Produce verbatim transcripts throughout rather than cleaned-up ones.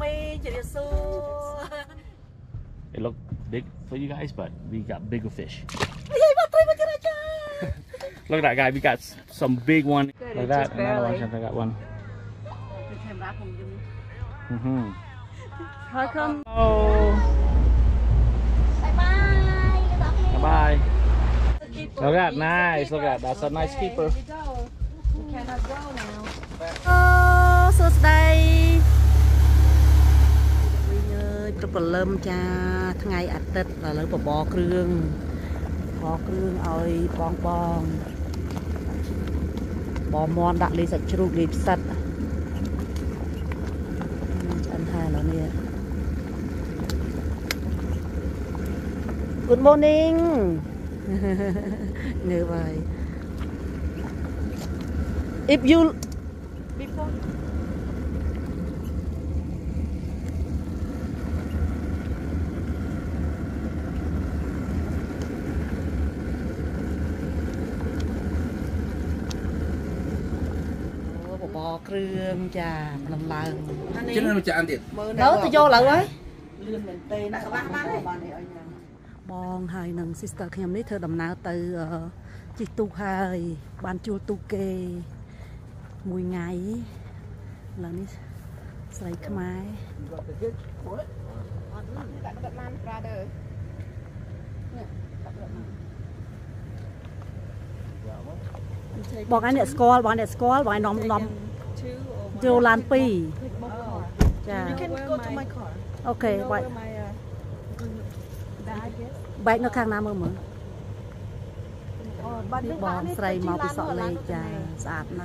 It looked big for you guys, but we got bigger fish. Look at that guy, we got some big one. Good, like that, another one, I got one. Mm-hmm. How come? Oh. Bye bye. Look at that, nice. Look at that, that's a nice keeper. We cannot go now. Oh, so today. Tôi bật lâm cha ngày ăn tết là lấy bò bò kêu bò kêu ơi bong bong bò mòn đặt lên sạch chru lên sạch ăn hai là nè. Good morning. Như vậy. If you before bò kêu trà lần lần. Chứ nó chả ăn tiền. Đó tôi vô lại ấy. Bong hai nâng sister kem ní thơ đầm nào từ chị tu hai ban chua tu kê mùi ngày là ní xây khmai. Bọn anh để score, bọn anh để score, bọn anh nóm nóm vô lan pi. Ok, vậy. Bạch nó khang nam mở. Bọn xây màu bị sọ lê chà sạp nè.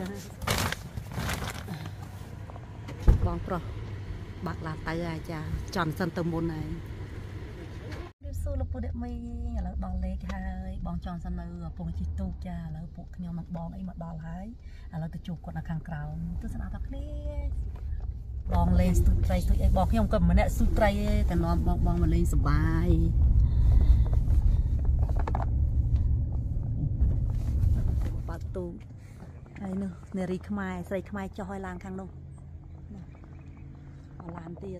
Bọn pro bạc là tay ra chà tròn sân tầm môn này. Số là phụ đệ mi là bọn lê hai bọn tròn sân nơi phụ chỉ tu chà là phụ nhau mặt bọn ấy mặt đỏ hái là từ chụp con là khang cào tôi sẽ nói thật đi. Bọn lên sụt tray tụi ấy bọn nhau cầm mà nè sụt trayแต่nó bọn bọn mà lên sờ bài. Bắt tu hay nữa nè ri khmai xây khmai cho hơi lang khang đâu. Làm tiền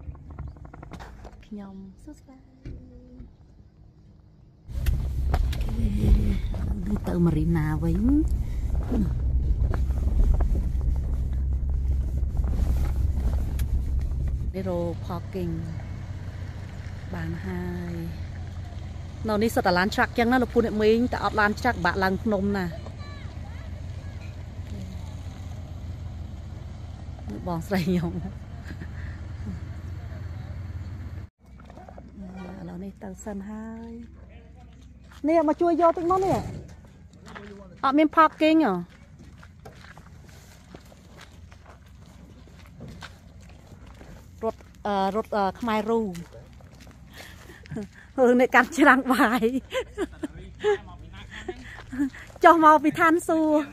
nhom sốt xa đi từ Marina với Zero parking bàn hai nó ní sợ lán chắc chẳng nó là phun mình ta ấp lán chắc bạn làng nôm nè bòn xây nhom nó ní tàu sân hai nè mà chui vô tụi nó nè ở bên parking à rốt rốt Khmer Ru hướng này cắn trăng bài cho màu bị than xua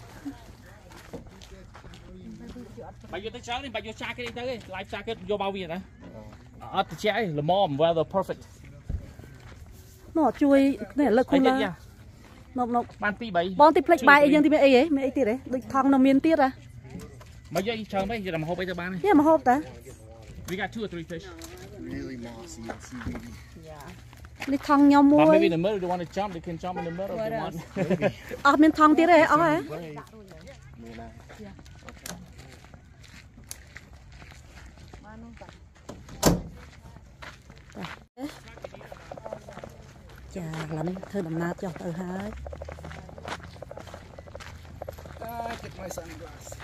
bà vô tới cháu đi bà vô cha cái đi tới live cha cái vô bao việt hả ở từ trái là mom weather perfect nó chui này là không là nó nó ban pi bảy bon tip plek bài ấy nhưng thì mấy ấy mấy ấy tiệt đấy được thong nó miên tiệt à mấy giây chờ mấy giờ làm hộp bây giờ ban này yeah mà hộp ta we got two or three fish Really mossy and sea baby. Yeah. Đi thong nhau mua. Maybe in the middle they want to jump, they can jump in the middle if they want. Ở bên thong tiệt đấy, ở ấy. Chà, làm thơ đầm na cho từ hai. Get my sunglasses.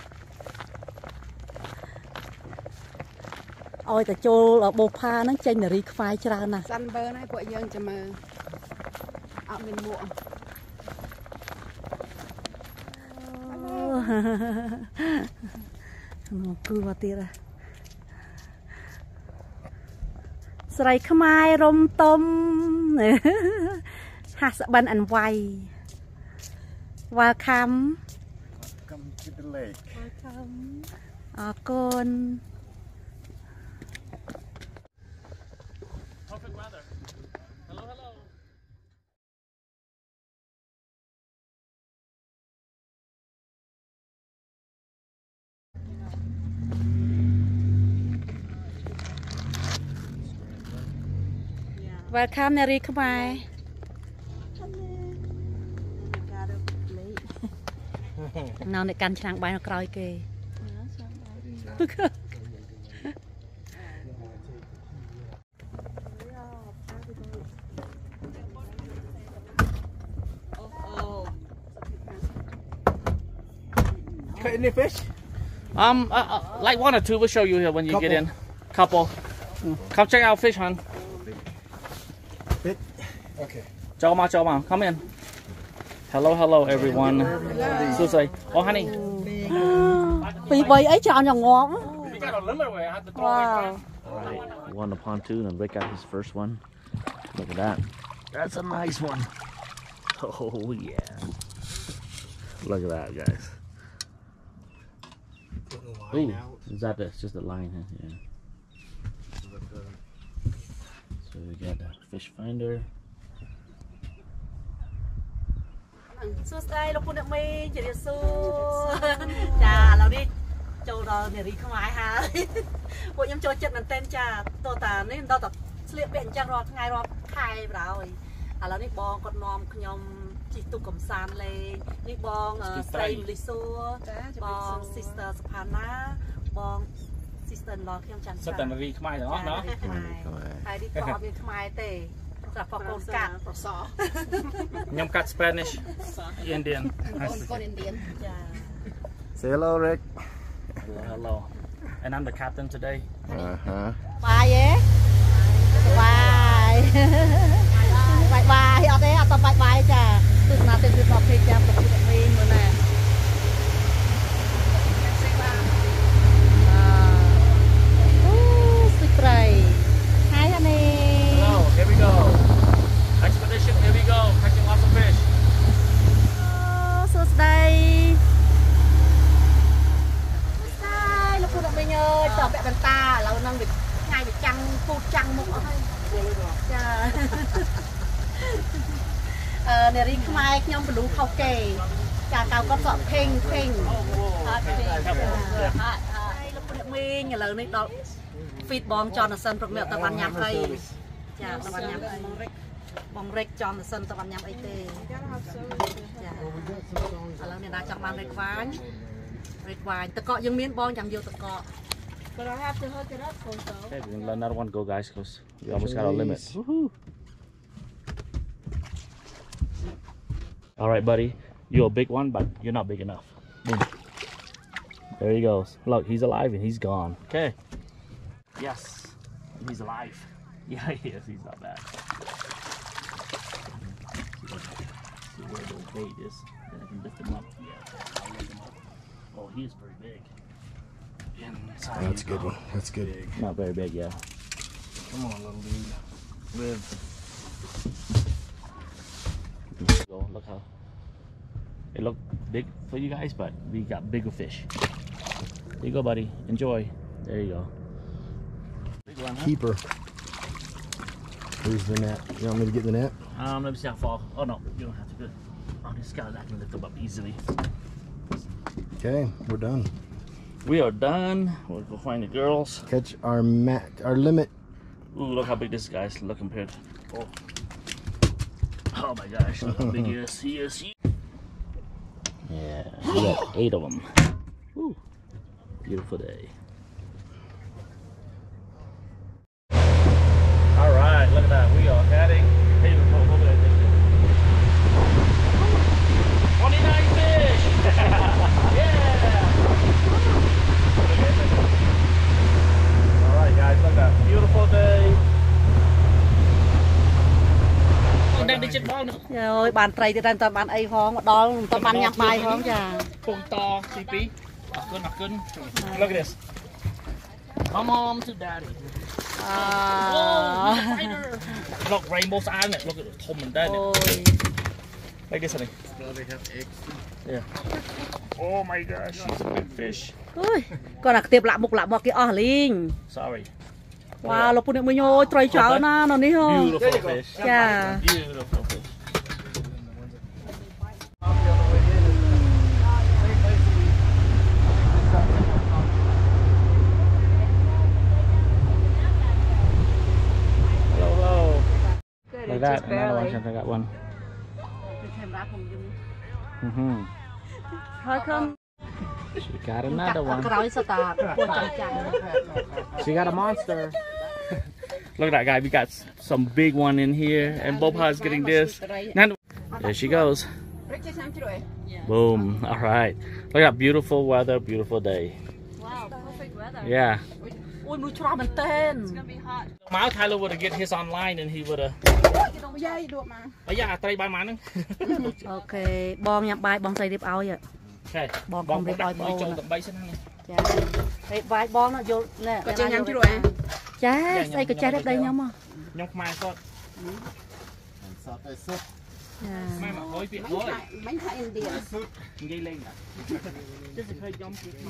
Ôi ta chô là bồ pha nó chênh là ri phai chra nè. Săn bơ này của dân cho mà ở bên muộn. Nó cứ vào tiệt à. Sài Khmer rôm tôm. Hạt sạ bần ăn vay. Welcome. Welcome to the lake. Welcome. À con. Perfect weather. Hello, hello. Welcome នារីខ្មែរ នៅអ្នកកាន់ឆ្នាំងបាយនៅក្រោយគេ Cut any fish? Um, uh, uh, like one or two, we'll show you here when you get in. Couple. Come check out fish, hon. Fit. Okay. Joma, Joma, come in. Hello, hello, everyone. So say, oh, honey. Bị bay ấy chọn nhỏ ngon. We got a limit where I have to throw Wow. it. All right, we won the pontoon and Rick got his first one. Look at that. That's a nice one. Oh yeah. Look at that, guys. Ooh, is that this? Just a line, huh? Yeah. So we got the fish finder. សួស្តីលោកពូអ្នកមីជម្រាបសួរចាឥឡូវនេះចូលដល់នារីខ្មែរហើយពួកខ្ញុំចូលចិត្តមែនទែនចាតោះតានេះដល់តែស្លៀកពាក់អញ្ចឹងរាល់ថ្ងៃរាល់ខែបណ្ដោយឥឡូវនេះបងគាត់នាំខ្ញុំជិះទូកកំសាន្តលេងនេះបងស្រីលីសួរបង sister សុផាណាបង sister ឡខ្ញុំច័ន្ទសិតតែនារីខ្មែរទាំងអស់ណោះហើយនេះក៏អត់មានខ្មែរទេតែបងកូនកាត់ប្រសខ្ញុំកាត់ Spanish Indian Con Indian. ចា Say hello, Rick. hello, hello and I'm the captain today. Uh huh. បាយហ៎បាយបាយបាយអត់ទេអត់តបាយបាយចាទស្សនាទេសភាពប្រភេទចាប្រភេទវិញមើលណាអូសុយត្រីហើយអានេះ Hello, here we go. Expedition, here we go. Catching lots of fish. សួស្តីសួស្តីលោកគ្រូអ្នកមីងអើយតពាក់កន្តាឥឡូវហ្នឹងវាថ្ងៃវាចាំងពូតចាំងមុខអស់ហើយចាអឺនារីខ្មែរខ្ញុំបលូខុសគេចាកៅគាត់សក់ភេងភេងអត់ទេអត់ហើយលោកគ្រូអ្នកមីងឥឡូវនេះដល់ feed បង Jonathan ព្រឹកនេះអត់ទៅបានញ៉ាំអីចាអត់បានញ៉ាំអីបងរិច Jonathan ទៅបានញ៉ាំអីទេចាឥឡូវអ្នកណាចង់បានរិចវ៉ាញរិចវ៉ាញតកកយើងមានបងចាំយកតកក But I have to hook it up also. Okay, we're gonna let another one go, guys, because we almost got our limit. Woohoo. All right, buddy. You're a big one, but you're not big enough. Boom. There he goes. Look, he's alive and he's gone. Okay. Yes, he's alive. Yeah, he is. He's not bad. See where the bait is. Then I can lift him up. Yeah, I'll lift him up. Oh, he is pretty big. Inside That's a you good go. one. That's good. Not very big, yeah. Come on, little dude. Live. Go, look how it looked big for you guys, but we got bigger fish. There you go, buddy. Enjoy. There you go. Big one, huh? Keeper. Here's the net. You want me to get the net? Um, let me see how far. Oh no, you don't have to. Good. Oh, this guy I can lift him up easily. Okay, we're done. We are done. We'll go find the girls. Catch our mat, our limit. Ooh, look how big this guy's look compared. Oh, oh my gosh, look how big he is. He is. He... Yeah, we got eight of them. Ooh, beautiful day. All right, look at that. We are heading. Hey, look over there. twenty-nine fish. Yeah. All right, guys, look at that. Beautiful day. Oh, đang đi trên bò nữa. យបានត្រីទៀតតែមិនបានអីផងមកដល់មិនទៅបានញ៉ាំបាយផងចា Pung to, C P. Not good, not good. Look at this. Come home to daddy. អ Oh, spider. Look, rainbow's eye in it. Look at the Tom and Dad. អូយ Like this, honey. They have eggs. Yeah. Oh my gosh, she's a big fish. អើយគាត់អាខ្ទាបលាក់មុខលាក់មកគេអស់លីង Sorry. វ៉ាលោកពូអ្នកមួយញយត្រីច្រើនណាស់នៅនេះហ៎ Beautiful fish. ចា Beautiful fish. at that. Another one. I got one. Mm-hmm. How come? She got another one. She got a monster. Look at that guy. We got some big one in here, and Bopa's getting this. There she goes. Boom. All right. Look at that beautiful weather, beautiful day. Wow, perfect weather. Yeah. Ôi, mùi chua mình tên. It's gonna be hot. Mao Tyler would have get his online and he would have. Dây được mà. Oh yeah, three by mine. Okay, bong nhắm bài bong xây điệp áo vậy. Okay. Bong không điệp áo bong. Châu tầm bay xin này. Dạ. Điệp bài bong nó vô nè. Có chơi nhắm chưa rồi em? Chá, xây cái chá đẹp đây nhắm à. Nhông mai sốt. Sốt đây sốt. Mai mà khói biển thôi. Bánh thai India. Gây lên à. Chứ sẽ hơi giống cái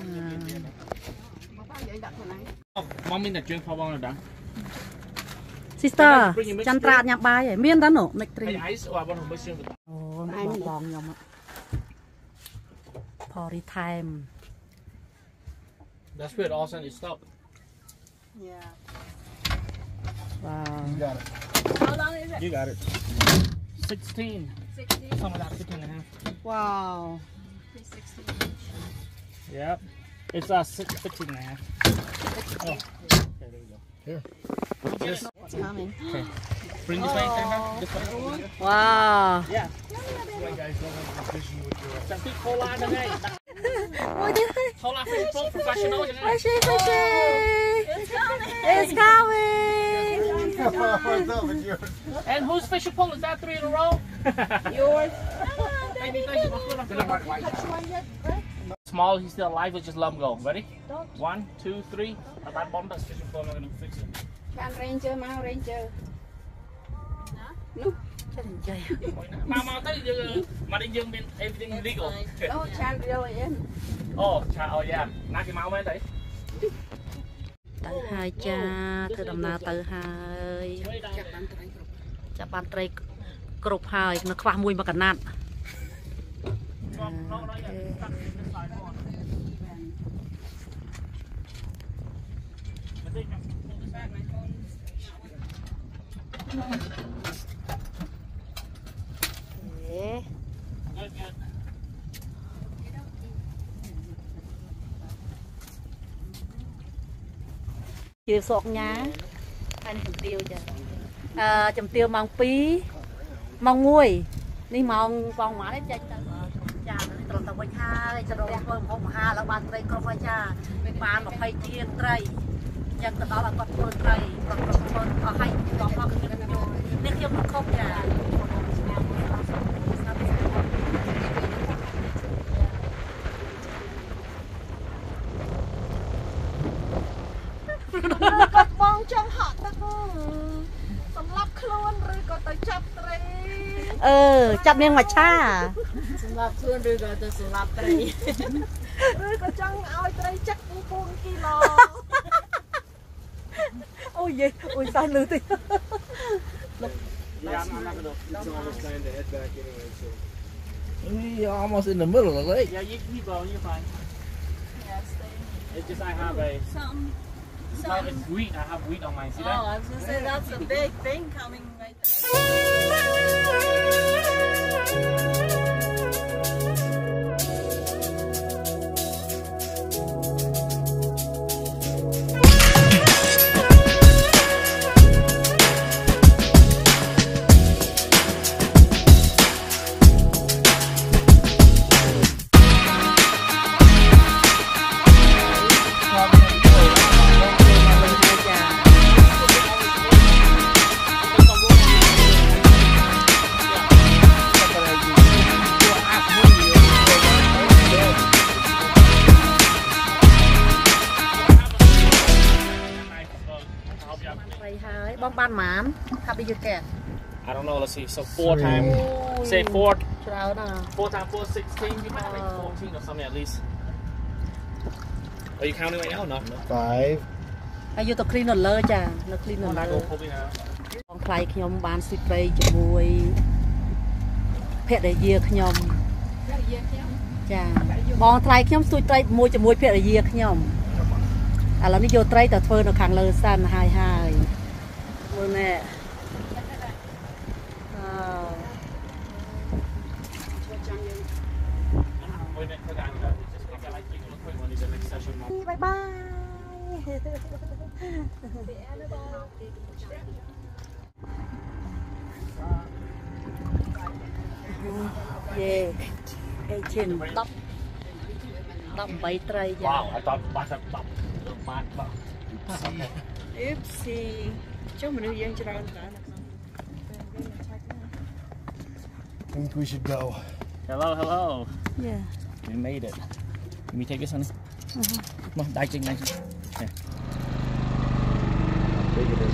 mong mình là chuyên phao bong rồi đó. Sister, chăn trà nhắm bài vậy, miên đó nổ, mịch trì. Ồ, bong bong nhắm ạ. Party time. That's where it all suddenly stopped. Yeah. Wow. You got it. How long is it? You got it. Sixteen. Sixteen. Something like that, fifteen and a half. Wow. Sixteen. Yep. It's uh six, fifteen and a half. Oh. Okay, there we go. Here. Yes. What's coming? Okay. Bring this way, Tanda. This way. Wow. Yeah. Some people call out the name. Call out for professional. Fishy, fishy. It's coming. It's coming. And whose fishing pole is that? Three in a row? Yours. Small, he's still alive. Let's just let him go. Ready? One, two, three. Now that bomb does fishing pole. I'm gonna fix it. Can Ranger, mau Ranger. No. Mau mau tới giờ mà đi dương bên everything legal. No, Chan really in. Oh, cha, oh yeah. Nãy cái máu mấy đấy? Tới hai cha, từ đầm nào tới hai. Chả bàn tray cột hai, nó khoa mùi mà cả nát. Yeah. Good, good. Chiều sọt nhá. Anh chấm tiêu chưa? À, chấm tiêu mong pí, mong nguôi. Ní mong con má đấy cha cha. Cha nó tao quay ha, cha rồi con không ha là bàn tray con cha. Bàn mà phải chiên tray. Chẳng từ đó là con phơi tray, con con con có hay con con cái này. Nếu như mà không nhà Có bong trong họ ta có sắm lắp luôn rồi có tới chập tray. ờ chặt miếng mà cha Sắm lắp luôn rồi có tới sắm lắp tray. Rồi có trong ao tray chắc cũng bốn kilo. ôi gì ôi sao lư thì Yeah, I'm, I'm not gonna. It's almost time to head back anyway, so. You're almost in the middle of the lake. Yeah, you keep going, you're fine. Yeah, stay. It's just I have a. Some. No, it's wheat. I have wheat on mine. See that? Oh, I was gonna say that's a big thing coming right bom ban mán cặp đi kẹt. I don't know. Let's see. So four times. Say four. Chào nè. Four times four, sixteen. You might have like fourteen or something at least. Are you counting right now? No. Five. អាយុទៅគ្លីននៅលើចានៅគ្លីននៅ I'm លើ not gonna pull me now. បងថ្លៃខ្ញុំបានស៊ីព្រៃជាមួយភរិយាខ្ញុំចាបងថ្លៃខ្ញុំស្ទួយត្រីមួយជាមួយភរិយាខ្ញុំឥឡូវនេះយកត្រីទៅធ្វើនៅខាងលើសិនហើយហើយមើលណែ Bye bye. Yeah. Cái trên tóc tóc bảy tray. Wow, I thought that's a top. Bad, bad. Oopsie. Cho mình đi cho ra cả. I think we should go. Hello, hello. Yeah. We made it. Can we take this, honey? Uh-huh. Come on, dive, dive, dive. Okay. How big it is.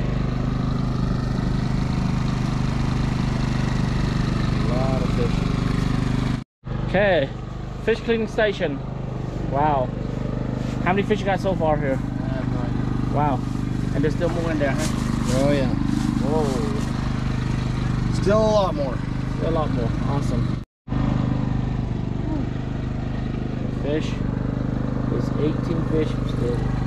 A lot of fish. Okay, fish cleaning station. Wow. How many fish you got so far here? I have no idea. Wow. And there's still more in there, huh? Oh yeah. Whoa. Still a lot more. Still a lot more. Awesome. Fish. There's eighteen fish still.